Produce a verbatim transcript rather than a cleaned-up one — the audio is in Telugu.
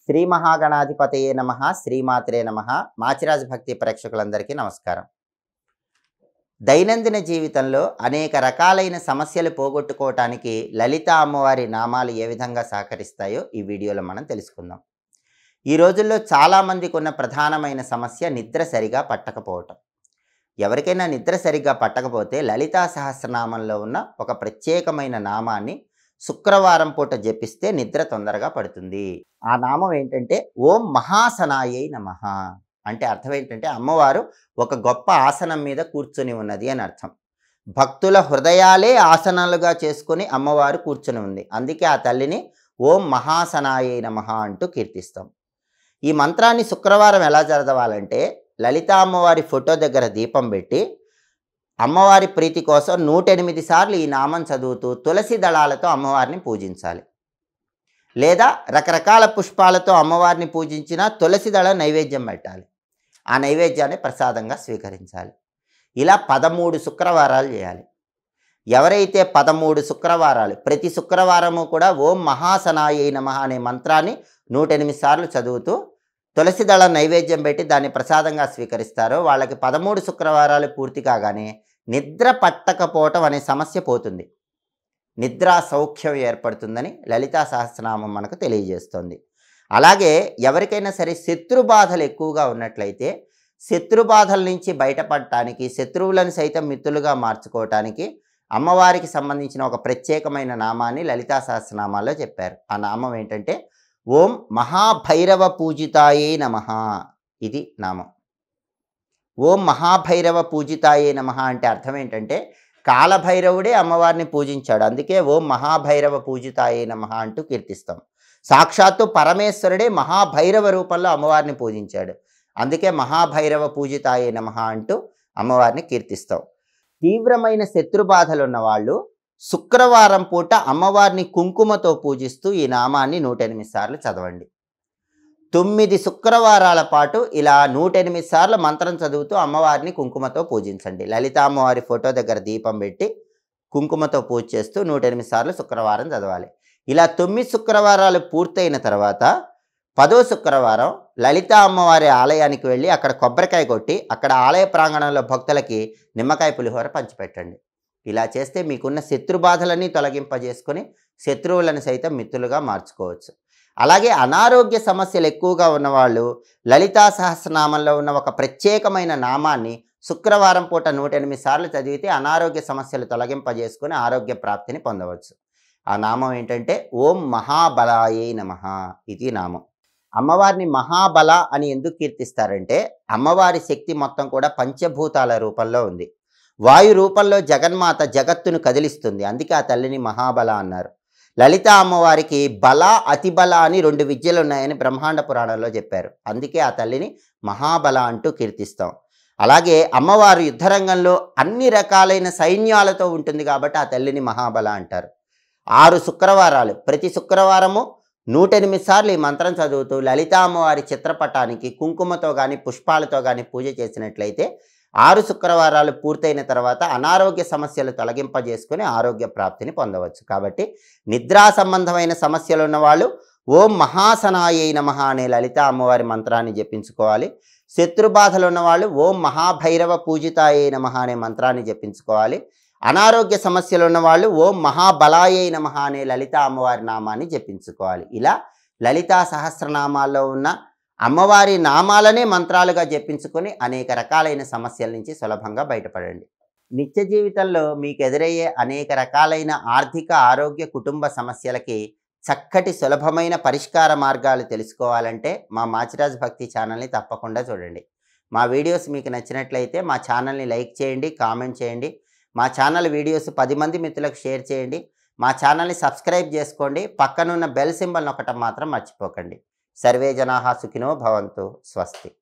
శ్రీ మహాగణాధిపతయే నమః శ్రీమాత్రే నమః మాచిరాజ్ భక్తి ప్రేక్షకులందరికీ నమస్కారం. దైనందిన జీవితంలో అనేక రకాలైన సమస్యలు పోగొట్టుకోవటానికి లలితా అమ్మవారి నామాలు ఏ విధంగా సహకరిస్తాయో ఈ వీడియోలో మనం తెలుసుకుందాం. ఈ రోజుల్లో చాలామందికి ఉన్న ప్రధానమైన సమస్య నిద్ర సరిగా పట్టకపోవటం. ఎవరికైనా నిద్ర సరిగ్గా పట్టకపోతే లలితా సహస్రనామంలో ఉన్న ఒక ప్రత్యేకమైన నామాన్ని శుక్రవారం పూట జపిస్తే నిద్ర తొందరగా పడుతుంది. ఆ నామం ఏంటంటే ఓం మహాసనాయై నమః. అంటే అర్థం ఏంటంటే అమ్మవారు ఒక గొప్ప ఆసనం మీద కూర్చొని ఉన్నది అని అర్థం. భక్తుల హృదయాలే ఆసనాలుగా చేసుకుని అమ్మవారు కూర్చొని ఉంది. అందుకే ఆ తల్లిని ఓం మహాసనాయై నమః అంటూ కీర్తిస్తాం. ఈ మంత్రాన్ని శుక్రవారం ఎలా చదవాలంటే లలితా అమ్మవారి ఫోటో దగ్గర దీపం పెట్టి అమ్మవారి ప్రీతి కోసం నూట ఎనిమిది సార్లు ఈ నామం చదువుతూ తులసి దళాలతో అమ్మవారిని పూజించాలి. లేదా రకరకాల పుష్పాలతో అమ్మవారిని పూజించిన తులసి దళ నైవేద్యం పెట్టాలి. ఆ నైవేద్యాన్ని ప్రసాదంగా స్వీకరించాలి. ఇలా పదమూడు శుక్రవారాలు చేయాలి. ఎవరైతే పదమూడు శుక్రవారాలు ప్రతి శుక్రవారము కూడా ఓం మహాసనాయై నమః అనే మంత్రాన్ని నూట ఎనిమిది సార్లు చదువుతూ తులసి దళ నైవేద్యం పెట్టి దాన్ని ప్రసాదంగా స్వీకరిస్తారో వాళ్ళకి పదమూడు శుక్రవారాలు పూర్తి కాగానే నిద్ర పట్టకపోవటం అనే సమస్య పోతుంది. నిద్రా సౌఖ్యం ఏర్పడుతుందని లలితా సహస్రనామం మనకు తెలియజేస్తుంది. అలాగే ఎవరికైనా సరే శత్రుబాధలు ఎక్కువగా ఉన్నట్లయితే శత్రుబాధల నుంచి బయటపడటానికి శత్రువులను సైతం మిత్రులుగా మార్చుకోవటానికి అమ్మవారికి సంబంధించిన ఒక ప్రత్యేకమైన నామాన్ని లలితా సహస్రనామాల్లో చెప్పారు. ఆ నామం ఏంటంటే ఓం మహాభైరవ పూజితాయే నమః. ఇది నామం. ఓం మహాభైరవ పూజితాయే నమః అంటే అర్థం ఏంటంటే కాలభైరవుడే అమ్మవారిని పూజించాడు. అందుకే ఓం మహాభైరవ పూజితాయే నమః అంటూ కీర్తిస్తాం. సాక్షాత్తు పరమేశ్వరుడే మహాభైరవ రూపంలో అమ్మవారిని పూజించాడు. అందుకే మహాభైరవ పూజితాయే నమః అంటూ అమ్మవారిని కీర్తిస్తాం. తీవ్రమైన శత్రుబాధలు ఉన్నవాళ్ళు శుక్రవారం పూట అమ్మవారిని కుంకుమతో పూజిస్తూ ఈ నామాన్ని నూట ఎనిమిది సార్లు చదవండి. తొమ్మిది శుక్రవారాల పాటు ఇలా నూట ఎనిమిది సార్లు మంత్రం చదువుతూ అమ్మవారిని కుంకుమతో పూజించండి. లలితా అమ్మవారి ఫోటో దగ్గర దీపం పెట్టి కుంకుమతో పూజ చేస్తూ నూట ఎనిమిది సార్లు శుక్రవారం చదవాలి. ఇలా తొమ్మిది శుక్రవారాలు పూర్తయిన తర్వాత పదో శుక్రవారం లలితా అమ్మవారి ఆలయానికి వెళ్ళి అక్కడ కొబ్బరికాయ కొట్టి అక్కడ ఆలయ ప్రాంగణంలో భక్తులకి నిమ్మకాయ పులిహోర పంచిపెట్టండి. ఇలా చేస్తే మీకున్న శత్రుబాధలన్నీ తొలగింపజేసుకొని శత్రువులను సైతం మిత్రులుగా మార్చుకోవచ్చు. అలాగే అనారోగ్య సమస్యలు ఎక్కువగా ఉన్నవాళ్ళు లలితా సహస్రనామంలో ఉన్న ఒక ప్రత్యేకమైన నామాన్ని శుక్రవారం పూట నూట ఎనిమిది సార్లు చదివితే అనారోగ్య సమస్యలు తొలగింపజేసుకొని ఆరోగ్య ప్రాప్తిని పొందవచ్చు. ఆ నామం ఏంటంటే ఓం మహాబలాయై నమః. ఇది నామం. అమ్మవారిని మహాబల అని ఎందుకు కీర్తిస్తారంటే అమ్మవారి శక్తి మొత్తం కూడా పంచభూతాల రూపంలో ఉంది. వాయు రూపంలో జగన్మాత జగత్తును కదిలిస్తుంది. అందుకే ఆ తల్లిని మహాబల అన్నారు. లలితా అమ్మవారికి బల అతిబల అని రెండు విద్యలు ఉన్నాయని బ్రహ్మాండ పురాణంలో చెప్పారు. అందుకే ఆ తల్లిని మహాబల అంటూ కీర్తిస్తాం. అలాగే అమ్మవారు యుద్ధరంగంలో అన్ని రకాలైన సైన్యాలతో ఉంటుంది కాబట్టి ఆ తల్లిని మహాబల అంటారు. ఆరు శుక్రవారాలు ప్రతి శుక్రవారము నూట ఎనిమిది సార్లు ఈ మంత్రం చదువుతూ లలితా అమ్మవారి చిత్రపటానికి కుంకుమతో కానీ పుష్పాలతో కానీ పూజ చేసినట్లయితే ఆరు శుక్రవారాలు పూర్తయిన తర్వాత అనారోగ్య సమస్యలు తొలగింపజేసుకుని ఆరోగ్య ప్రాప్తిని పొందవచ్చు. కాబట్టి నిద్రా సంబంధమైన సమస్యలు ఉన్నవాళ్ళు ఓం మహాసనాయై నమః అనే లలితా అమ్మవారి మంత్రాన్ని జపించుకోవాలి. శత్రుబాధలు ఉన్నవాళ్ళు ఓం మహాభైరవ పూజితాయై నమః అనే మంత్రాన్ని జపించుకోవాలి. అనారోగ్య సమస్యలు ఉన్నవాళ్ళు ఓం మహాబలాయై నమః అనే లలితా అమ్మవారి నామాన్ని జపించుకోవాలి. ఇలా లలితా సహస్రనామాల్లో ఉన్న అమ్మవారి నామాలనే మంత్రాలుగా జపించుకొని అనేక రకాలైన సమస్యల నుంచి సులభంగా బయటపడండి. నిత్య జీవితంలో మీకు ఎదురయ్యే అనేక రకాలైన ఆర్థిక ఆరోగ్య కుటుంబ సమస్యలకి చక్కటి సులభమైన పరిష్కార మార్గాలు తెలుసుకోవాలంటే మా మాచిరాజ్ భక్తి ఛానల్ని తప్పకుండా చూడండి. మా వీడియోస్ మీకు నచ్చినట్లయితే మా ఛానల్ని లైక్ చేయండి, కామెంట్ చేయండి. మా ఛానల్ వీడియోస్ పది మంది మిత్రులకు షేర్ చేయండి. మా ఛానల్ని సబ్స్క్రైబ్ చేసుకోండి. పక్కనున్న బెల్ సింబల్ నొక్కటం మాత్రం మర్చిపోకండి. సర్వే జనాః సుఖినో భవంతు. స్వస్తి.